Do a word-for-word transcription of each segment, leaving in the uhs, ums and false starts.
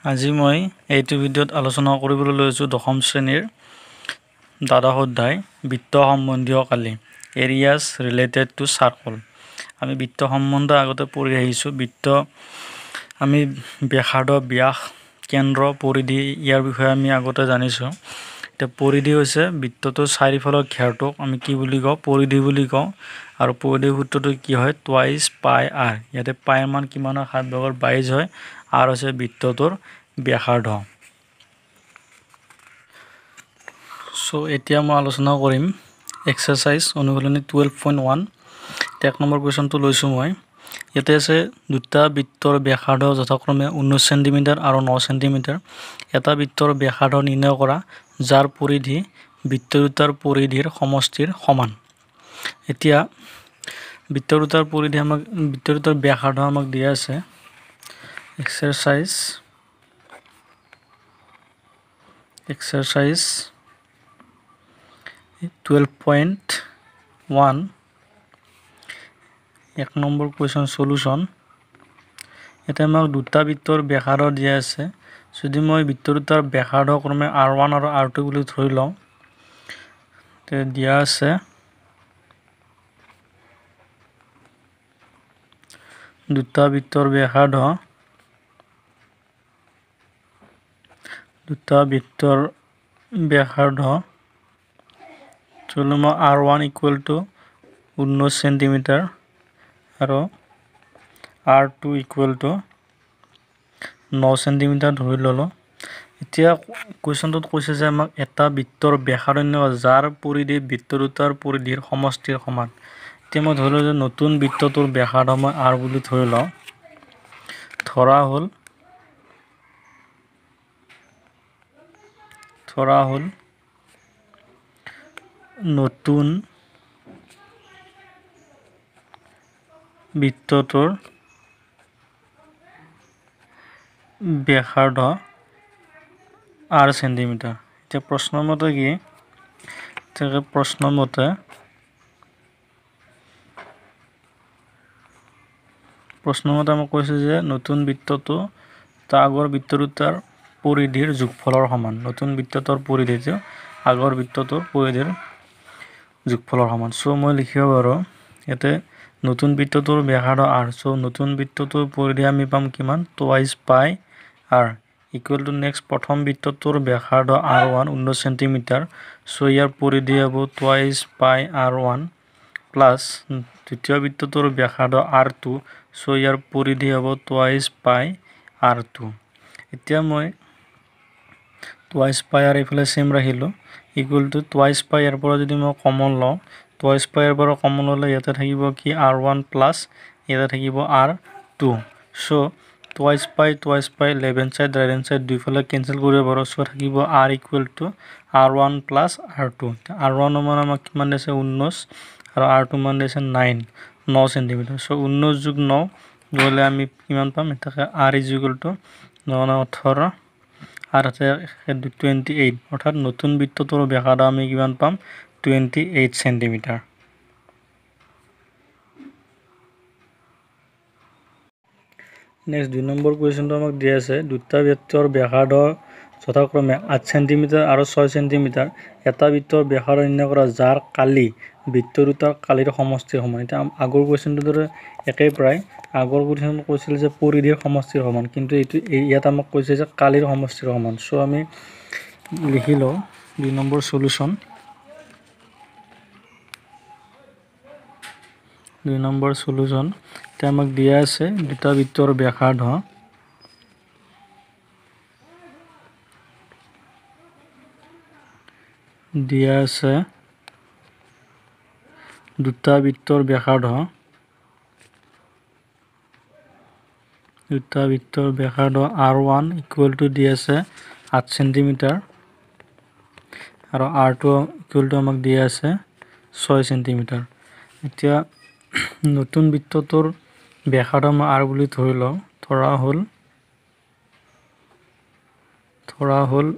আজি মই এইটো ভিডিঅ'ত আলোচনা কৰিবলৈ লৈছোঁ দশম শ্ৰেণীৰ দ্বাদশ অধ্যায় বৃত্ত সম্বন্ধীয় কালি এৰিয়াছ ৰিলেটেড টু চাৰ্কল। আমি বৃত্ত সম্বন্ধ আগতে পঢ়ি আহিছোঁ। বৃত্ত আমি ব্যাসাৰ্ধ, ব্যাস, কেন্দ্ৰ, পৰিধি ইয়াৰ বিষয়ে আমি আগতে জানিছোঁ। এতিয়া পৰিধি হৈছে বৃত্তটোৰ চাৰিওফালৰ ঘেৰটোক আমি কি বুলি কওঁ? পৰিধি বুলি কওঁ। আৰু পৰিধি সূত্ৰটো কি হয়? Twice pi R. ইয়াতে পাইৰ মান কিমান হয়? সাত ভাগৰ বাইছ হয়। আৰ হৈছে বৃত্তটোৰ ব্যাসাৰ্ধ। চ' এতিয়া মই আলোচনা কৰিম এক্সাৰচাইজ অনুশীলনী টুৱেল্ভ পইণ্ট ওৱান। এক নম্বৰ কুৱেশ্যনটো লৈছোঁ মই। ইয়াতে আছে দুটা বৃত্তৰ ব্যাসাৰ্ধ যথাক্ৰমে ঊনৈছ চেণ্টিমিটাৰ আৰু ন চেণ্টিমিটাৰ। এটা বৃত্তৰ ব্যাসাৰ্ধ নিৰ্ণয় কৰা যাৰ পৰিধি বৃত্ত দুটাৰ পৰিধিৰ সমষ্টিৰ সমান। এতিয়া বৃত্ত দুটাৰ পৰিধি আমাক বৃত্ত দুটাৰ ব্যাসাৰ্ধ আমাক দিয়া আছে। Exercise exercise twelve point one এক নম্বৰ কুৱেশ্যন সলিউশ্যন। ইয়াতে আমাক দুটা বৃত্তৰ ব্যাসাৰ্ধ দিয়া আছে। যদি মই বৃত্ত দুটাৰ ব্যাসাৰ্ধ ক্ৰমে আৰ ওৱান আৰু আৰ টু বুলি ধৰি লওঁ, তে দিয়া আছে দুটা বৃত্তৰ ব্যাসাৰ্ধ দুটা বৃত্তৰ ব্যাসাৰ্ধ ধৰি লওঁ মই আৰ ওৱান ইকুৱেল টু ঊনৈছ চেণ্টিমিটাৰ আৰু আৰ টু ইকুৱেল টু ন চেণ্টিমিটাৰ ধৰি ল'লোঁ। এতিয়া কুৱেশ্যনটোত কৈছে যে আমাক এটা বৃত্তৰ ব্যাসাৰ্ধ যাৰ পৰিধি বৃত্ত দুটাৰ পৰিধিৰ সমষ্টিৰ সমান। এতিয়া মই ধৰি লওঁ যে নতুন বৃত্তটোৰ ব্যাসাৰ্ধ মই আৰ বুলি ধৰি লওঁ। ধৰা হ'ল ধৰা হ'ল নতুন বৃত্তটোৰ ব্যাসাৰ্ধ আৰ চেণ্টিমিটাৰ। এতিয়া প্ৰশ্ন মতে কি এতিয়া প্ৰশ্ন মতে প্ৰশ্ন মতে আমাক কৈছে যে নতুন বৃত্তটো তাৰ আগৰ বৃত্ত দুটাৰ পৰিধিৰ যোগফলৰ সমান। নতুন বৃত্তটোৰ পৰিধিটো আগৰ বৃত্তটোৰ পৰিধিৰ যোগফলৰ সমান। চ' মই লিখিব পাৰোঁ ইয়াতে নতুন বৃত্তটোৰ ব্যাসাৰ্ধ আৰ। চ' নতুন বৃত্তটোৰ পৰিধি আমি পাম কিমান? Twice pi R equal to next প্ৰথম বৃত্তটোৰ ব্যাসাৰ্ধ আৰ ওৱান ঊনৈছ চেণ্টিমিটাৰ। চ' ইয়াৰ পৰিধি হ'ব twice pi R one plus দ্বিতীয় বৃত্তটোৰ ব্যাসাৰ্ধ আৰ টু। চ' ইয়াৰ পৰিধি হ'ব টুৱাইছ পাই আৰ টু। এতিয়া মই টুৱাইছ পাই আৰ এইফালে চেম ৰাখিলোঁ ইকুৱেল টু টুৱাইছ পাই ইয়াৰ পৰা যদি মই কমন লওঁ, টুৱাইছ পাই ইয়াৰ পৰা কমন ল'লে ইয়াতে থাকিব কি? আৰ ওৱান প্লাছ ইয়াতে থাকিব R two. So' twice pi twice pi left hand side right hand side দুইফালে কেঞ্চেল কৰিব পাৰোঁ। চ' থাকিব R equal to R one plus R two. R ওৱানৰ মান আমাক কিমান দিছে? ঊনৈছ আৰু আৰ টু মান দিছে নাইন ন চেণ্টিমিটাৰ। চ' ঊনৈছ যোগ ন গ'লে আমি কিমান পাম? এটাকে আৰ ইজ ইকুৱেল টু ন ন ওঠৰ আৰ আছে টুৱেণ্টি এইট। অৰ্থাৎ নতুন বৃত্তটোৰ ব্যাসাৰ্ধ আমি কিমান পাম? Twenty eight centimetre. নেক্সট দুই নম্বৰ কুৱেশ্যনটো আমাক দিয়া আছে দুটা বৃত্তৰ ব্যাসাৰ্ধ যথাক্ৰমে আঠ চেণ্টিমিটাৰ আৰু ছয় চেণ্টিমিটাৰ। এটা বৃত্তৰ ব্যাসাৰ্ধ নিৰ্ণয় কৰা যাৰ কালি বৃত্ত দুটাৰ কালিৰ সমষ্টিৰ সমান। এতিয়া আগৰ কুৱেশ্যনটোৰ দৰে একেই প্ৰায়। আগৰ কুৱেশ্যন কৈছিল যে পৰিধিৰ সমষ্টিৰ সমান, কিন্তু এইটো ইয়াত আমাক কৈছে যে কালিৰ সমষ্টিৰ সমান। চ' আমি লিখি লওঁ দুই নম্বৰ সলিউশ্যন। দুই নম্বৰ সলিউশ্যন এতিয়া আমাক দিয়া আছে দুটা বৃত্তৰ ব্যাসাৰ্ধ দিয়া আছে দুটা বৃত্তৰ ব্যাসাৰ্ধ দুটা বৃত্তৰ ব্যাসাৰ্ধ আৰ ওৱান ইকুৱেল টু দি আছে আঠ চেণ্টিমিটাৰ আৰু আৰ টু ইকুৱেল টু আমাক দিয়া আছে ছয় চেণ্টিমিটাৰ। এতিয়া নতুন বৃত্তটোৰ ব্যাসাৰ্ধ মই আৰ বুলি ধৰি লওঁ। ধৰা হ'ল ধৰা হ'ল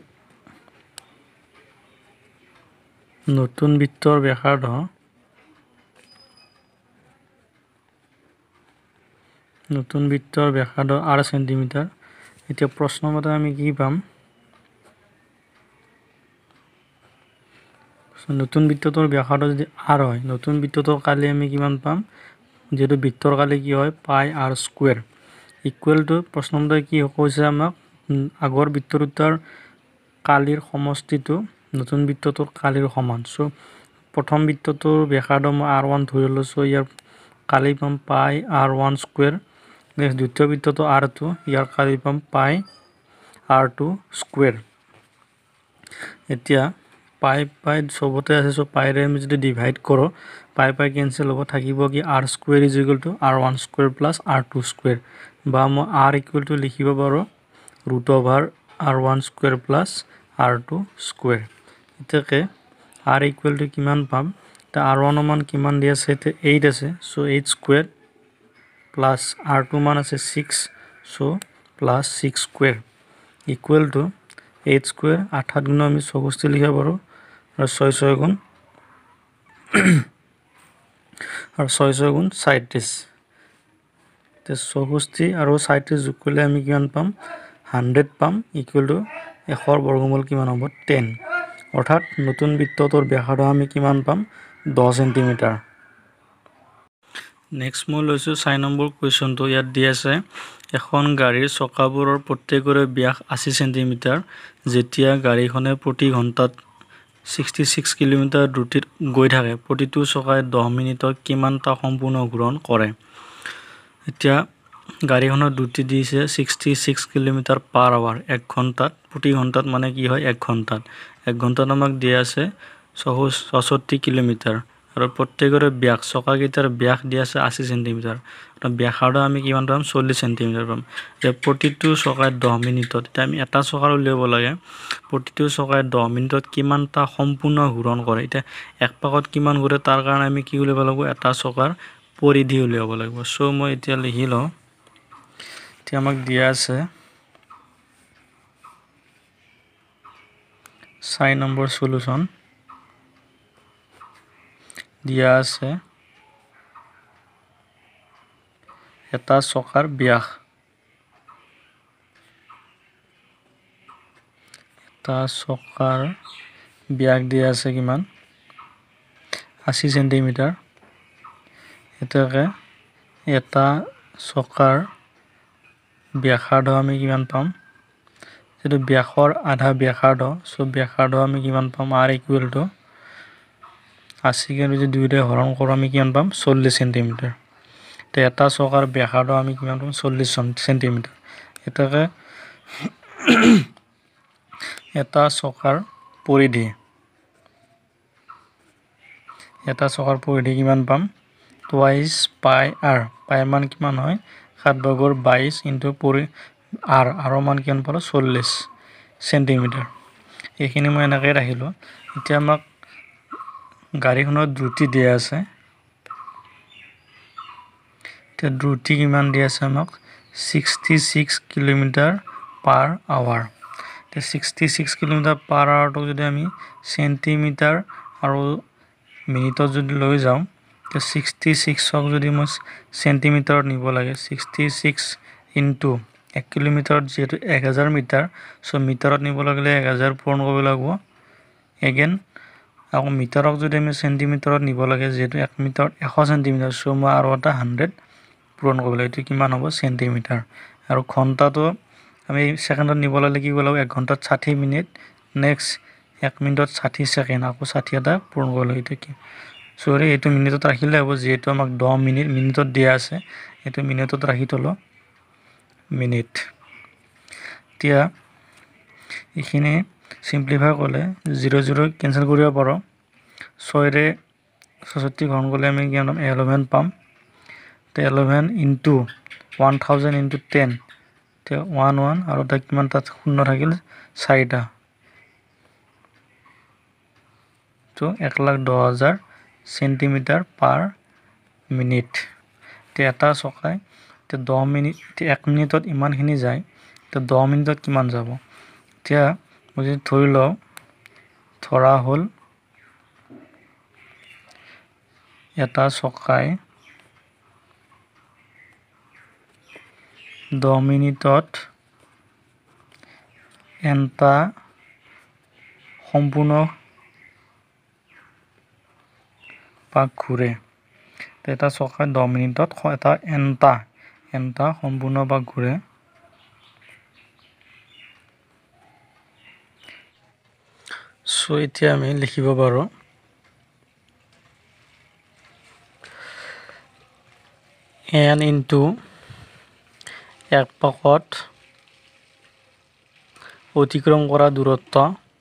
নতুন বৃত্তৰ ব্যাসাৰ্ধ নতুন বৃত্তৰ ব্যাসাৰ্ধ আৰ চেণ্টিমিটাৰ। এতিয়া প্ৰশ্ন মতে আমি কি পাম নতুন বৃত্তটোৰ ব্যাসাৰ্ধ যদি r হয় নতুন বৃত্তটোৰ কালি আমি কিমান পাম যেটো বৃত্তৰ কালি কি হয় পাই r স্কয়ার ইকুয়াল টু প্ৰশ্ন মতে কি কৈছে আমাক আগৰ বৃত্তটোৰ কালিৰ সমষ্টিটো নতুন বৃত্তটোৰ কালিৰ সমান সো প্ৰথম বৃত্তটোৰ ব্যাসাৰ্ধ মই r one ধৰি লৈছো ইয়াৰ কালি পাম পাই r one স্কয়ার নেক্সট দ্বিতীয় বৃত্তটো r two ইয়াৰ কালি পাম পাই r two স্কয়ার এতিয়া পাই পাই সবতে আছে সো পাইৰে আমি যদি ডিভাইড কৰো পাই পাই ক্যান্সেল হ'ব থাকিব কি r square is equal to r one square plus r two square বা মই r ইকুয়াল টু লিখিব পাৰো root over r one square plus r two square এটাকে r ইকুয়াল টু কিমান পাম তা r one মান কিমান দি আছে তে eight আছে so eight square plus r two মান আছে six so plus six square equal to eight square eight গুণ আমি চৌষষ্ঠি লিখিব পাৰো আর ছয় ছয় গুণ আর ছয় ছয় গুণ সাঁইত্ৰিশ তে চৌষষ্ঠি আৰু সাঁইত্ৰিশ যোগ কৰিলে আমি কিমান পাম hundred পাম ইকুয়াল টু one ৰ বৰ্গমূল কিমান হ'ব ten অৰ্থাৎ নতুন বৃত্তটোৰ ব্যাসাৰ্ধ আমি কিমান পাম ten সেন্টিমিটাৰ নেক্সট মই লৈছো চাৰি নম্বৰ কোৱেশ্চনটো ইয়াত দি আছে এখন গাড়ীৰ চকাবোৰৰ প্ৰত্যেকৰে ব্যাস eighty সেন্টিমিটাৰ যেতিয়া গাড়ীখনে প্ৰতি ঘণ্টাত sixty-six কিলোমিটাৰ দ্ৰুতিত গৈ থাকে প্ৰতিটো চকাই ten মিনিটত কিমানটা সম্পূৰ্ণ ঘূৰণ কৰে এতিয়া গাড়ীখনৰ দ্ৰুতি দিছে sixty-six কিলোমিটাৰ পাৰ আৱাৰ এক ঘণ্টাত প্ৰতি ঘণ্টাত মানে কি হয় এক ঘণ্টাত এক ঘণ্টাত আমাক দিয়া আছে sixty কিলোমিটাৰ আৰু প্ৰত্যেকৰে ব্যাস চকাকেইটাৰ ব্যাস দিয়া আছে eighty সেন্টিমিটাৰ আৰু ব্যাসাৰ্ধ আমি কিমান পাম forty সেন্টিমিটাৰ পাম যে প্ৰতিটো চকাই ten মিনিটত এটা আমি এটা চকাৰ উলিয়াব লাগে প্ৰতিটো চকাই ten মিনিটত কিমানটা সম্পূৰ্ণ ঘূৰণ কৰে এটা এক পাকত কিমান ঘূৰে তাৰ কাৰণে আমি কি উলিয়াব লাগিব এটা চকাৰ পৰিধি উলিয়াব লাগিব সো মই এতিয়া লিখি লওঁ এতিয়া আমাক দিয়া আছে চাৰি নম্বৰ সলিউশন দিয়া আছে এটা চকাৰ ব্যাস এটা চকাৰ ব্যাস দিয়া আছে কিমান eighty সেন্টিমিটাৰ এটাকে এটা চকাৰ ব্যাসাৰ্ধ আমি কিমান পাম যেটো ব্যাসৰ আধা ব্যাসাৰ্ধ সো ব্যাসাৰ্ধ আমি কিমান পাম r ইকুয়াল টু eighty কে যদি দুই ৰে হৰণ কৰো আমি কিমান পাম forty সেন্টিমিটাৰ তে এটা চকাৰ ব্যাসাৰ্ধ আমি কিমান পাম forty সেন্টিমিটাৰ এটাকে এটা চকাৰ পৰিধি এটা চকাৰ পৰিধি কিমান পাম twice pi r pi মান কিমান হয় seven বৰ্গৰ twenty ইনটু পৰি r r মান কিমান পালো forty সেন্টিমিটাৰ এইখিনি মই এনেকৈ ৰাখিলো এতিয়া আমাক গাড়ীখনৰ দ্ৰুতি দিয়া আছে তে দ্ৰুতি কিমান দিয়া আছে আমাক sixty-six কিলোমিটাৰ পাৰ আৱাৰ তে sixty-six কিলোমিটাৰ পাৰ আৱাৰ টো যদি আমি সেন্টিমিটাৰ আৰু মিনিটত যদি লৈ যাওঁ তে sixty-six ক যদি মই সেন্টিমিটাৰত নিব লাগে sixty-six ইনটু one কিলোমিটাৰ যেটো one thousand মিটাৰ সো মিটাৰত নিব লাগিলে one thousand পূৰণ কৰিব লাগিব এগেইন আকৌ মিটাৰক যদি আমি সেন্টিমিটাৰত নিব লাগে যেটো one মিটাৰত one hundred সেন্টিমিটাৰ সো মই আৰু এটা one hundred পূৰণ কৰিব লাগে এটো কিমান হ'ব সেন্টিমিটাৰ আৰু ঘণ্টাটো আমি সেকেন্ডত নিব লাগিলে কি কৰিব লাগিব এক ঘণ্টাত sixty মিনিট নেক্সট এক মিনিটত sixty সেকেন্ড আকৌ sixty এটা পূৰণ কৰিব লাগে এটো কি সৰি এটো মিনিটত ৰাখিলে হ'ব যেটো আমাক ten মিনিট মিনিটত দিয়া আছে এটো মিনিটত ৰাখি তলো মিনিট তিয়া এখিনি সিম্পলিফাই কৰিলে zero zero কেনসেল কৰিব পাৰো six ৰে sixty ঘন কৰিলে আমি কি পাম eleven পাম তে eleven into one thousand into ten তে one one আৰু তা কিমান তাত শূন্য থাকিল চাৰিটা তো one lakh ten thousand centimetre per minute তে এটা চকাই তে ten মিনিট তে এক মিনিটত ইমানখিনি যায় তে ten মিনিটত কিমান যাব এতিয়া মই যদি ধৰি লও ধৰা হল এটা চকাই ten মিনিটত এনটা সম্পূৰ্ণ পাক ঘূৰে। এটা চকাই দহ মিনিটত এটা এনটা এনটা সম্পূৰ্ণ পাক ঘূৰে। সো এতিয়া আমি লিখিব পাৰোঁ এন ইনটু এক পাকত অতিক্ৰম কৰা দূৰত্ব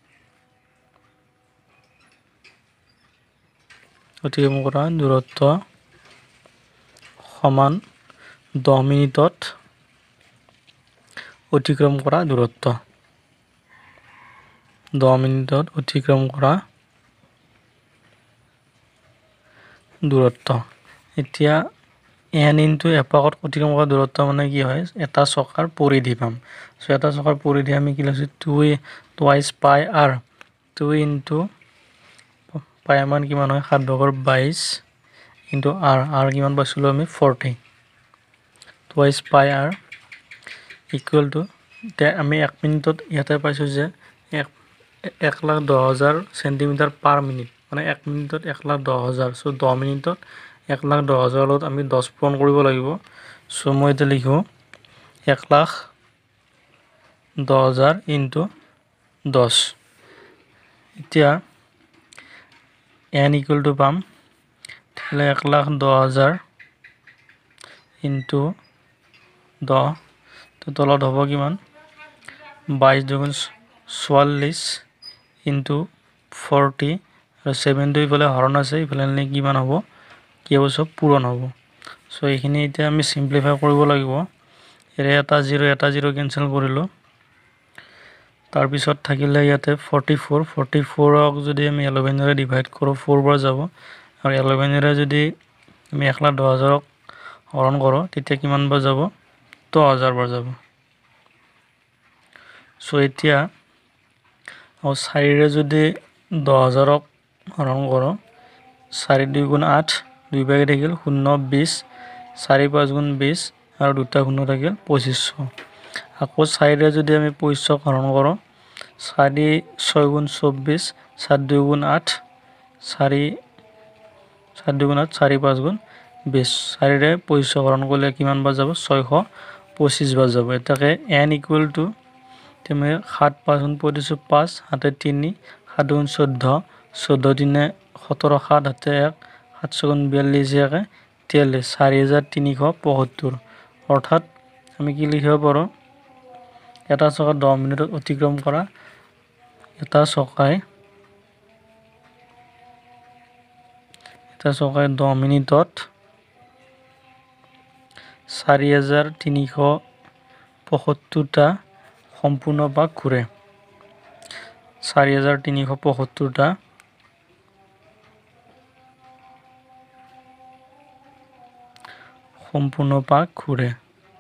অতিক্ৰম কৰা দূৰত্ব সমান দহ মিনিটত অতিক্ৰম কৰা দূৰত্ব দহ মিনিটত অতিক্ৰম কৰা দূৰত্ব। এতিয়া এন ইনটু এপাকত অতিক্ৰম কৰা দূৰত্ব মানে কি হয়, এটা চকাৰ পৰিধি পাম। সো এটা চকাৰ পৰিধি আমি কি লৈছোঁ, two twice pi R two into pi মান কিমান হয়, সাত ভাগৰ বাইছ ইনটু আৰ আৰ কিমান পাইছিলোঁ আমি forty twice pi R equal to আমি এক মিনিটত ইয়াতে পাইছোঁ যে এক এক লাখ দহ হাজাৰ চেণ্টিমিটাৰ পাৰ মিনিট, মানে এক মিনিটত এক লাখ দহ হাজাৰ। চ' দহ মিনিটত এক লাখ দহ হাজাৰৰ লগত আমি দহ পূৰণ কৰিব লাগিব। চ' মই এতিয়া লিখোঁ এক লাখ দহ হাজাৰ ইনটু দহ। এতিয়া এন ইকুৱেল টু পাম তেতিয়াহ'লে এক লাখ দহ হাজাৰ ইনটু দহ, তো তলত হ'ব কিমান বাইছ দুগুণ চৌৱাল্লিছ ইনটু ফৰ্টি আৰু ছেভেনটো ইফালে হৰণ আছে, ইফালে আনিলে কিমান হ'ব, কি হ'ব, চব পূৰণ হ'ব। চ' এইখিনি এতিয়া আমি চিম্প্লিফাই কৰিব লাগিব। ইয়াৰে এটা জিৰ' এটা জিৰ' কেঞ্চেল কৰিলোঁ। তাৰপিছত থাকিলে ইয়াতে ফৰ্টি ফ'ৰ ফৰ্টি ফ'ৰক যদি আমি এলেভেনেৰে ডিভাইড কৰোঁ ফ'ৰ বাৰ যাব, আৰু এলেভেনেৰে যদি আমি এক লাখ দহ হাজাৰক হৰণ কৰোঁ তেতিয়া কিমান বাৰ যাব, দহ হাজাৰ বাৰ যাব। চ' এতিয়া চাৰিৰে যদি দহ হাজাৰক হৰণ কৰোঁ, চাৰি দুই গুণ আঠ, দুই ভাগে থাকিল শূন্য বিছ, চাৰি পাঁচ গুণ বিছ আৰু দুটা শূন্য থাকিল পঁচিছশ। আকৌ চাৰিৰে যদি আমি পঁচিছশক হৰণ কৰোঁ, চাৰি ছয় গুণ চৌব্বিছ, চাৰি দুই গুণ আঠ, চাৰি চাৰি দুই গুণ আঠ, চাৰি পাঁচ গুণ বিছ, চাৰিৰে পঁচিছশক হৰণ কৰিলে কিমান বাৰ যাব, ছয়শ পঁচিছ বাৰ যাব। এটাকে এন ইকুৱেল টু তুমি সাত পাঁচ গুণ পঁয়ত্ৰিছ পাঁচ, সাতে তিনি, সাত দুগুণ চৈধ্য, চৈধ্য তিনে সোতৰ, সাত হাতে এক, সাত ছগুণ বিয়াল্লিছ, একে তিয়াল্লিছ, চাৰি হাজাৰ তিনিশ পঁয়সত্তৰ। অৰ্থাৎ আমি কি লিখিব পাৰোঁ, এটা চকা দহ মিনিটত অতিক্ৰম কৰা এটা চকাই এটা চকাই দহ মিনিটত চাৰি হাজাৰ তিনিশ পঁয়সত্তৰটা সম্পূৰ্ণ পাক ঘূৰে। চাৰি হাজাৰ তিনিশ পঁয়সত্তৰটা সম্পূৰ্ণ পাক ঘূৰে।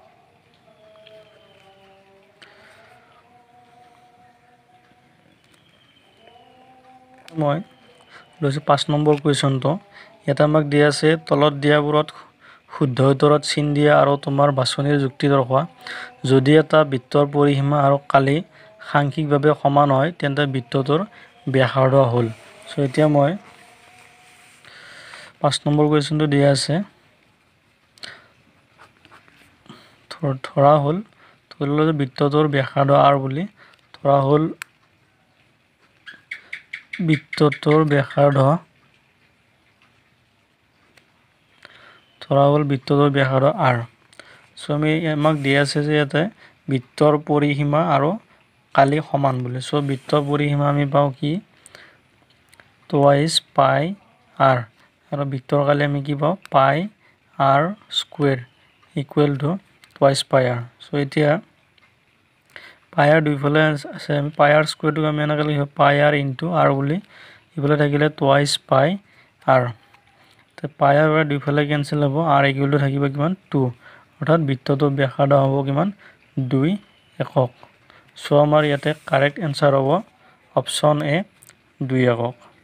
মই লৈছোঁ পাঁচ নম্বৰ কুৱেশ্যনটো। ইয়াতে আমাক দিয়া আছে তলত দিয়াবোৰত শুদ্ধ উত্তৰত চিন দিয়া আৰু তোমাৰ বাছনিৰ যুক্তি দৰ্শোৱা। যদি এটা বৃত্তৰ পৰিসীমা আৰু কালি সাংখ্যিকভাৱে সমান হয় তেন্তে বৃত্তটোৰ ব্যাসাৰ্ধ হ'ল। চ' এতিয়া মই পাঁচ নম্বৰ কুৱেশ্যনটো দিয়া আছে, ধৰা হ'ল ধৰি লওঁ যে বৃত্তটোৰ ব্যাসাৰ্ধ আৰ বুলি, ধৰা হ'ল বৃত্তটোৰ ব্যাসাৰ্ধ ধৰা হ'ল বৃত্তটোৰ ব্যাসাৰ্ধ আৰ। চ' আমি আমাক দিয়া আছে যে ইয়াতে বৃত্তৰ পৰিসীমা আৰু কালি সমান বুলি। চ' বৃত্তৰ পৰিসীমা আমি পাওঁ কি, টুৱাইছ পাই আৰ, আৰু বৃত্তৰ কালি আমি কি পাওঁ, pi R square equal to twice pi R. So' এতিয়া পাই আৰ দুইফালে আছে, আমি পাই আৰ স্কুৱেৰটোক আমি এনেকৈ লিখিব পাই আৰ ইনটু আৰ বুলি, ইফালে থাকিলে twice pi R, pi R দুইফালে কেঞ্চেল হ'ব, আৰ ইকুৱেল টু থাকিব কিমান, টু, অৰ্থাৎ বৃত্তটোৰ ব্যাসাৰ্ধ হ'ব কিমান, দুই একক। চ' আমাৰ ইয়াতে কাৰেক্ট এনচাৰ হ'ব অপশ্যন এ, দুই একক।